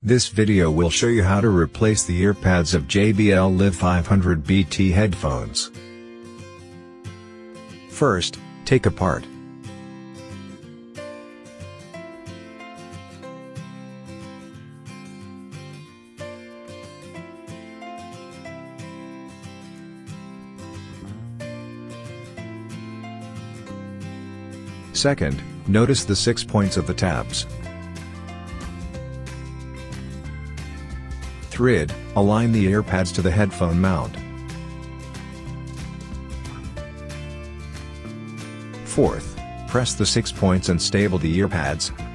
This video will show you how to replace the earpads of JBL Live 500 BT headphones. First, take apart. Second, notice the 6 points of the tabs. Third, align the earpads to the headphone mount. Fourth, press the 6 points and stable the earpads.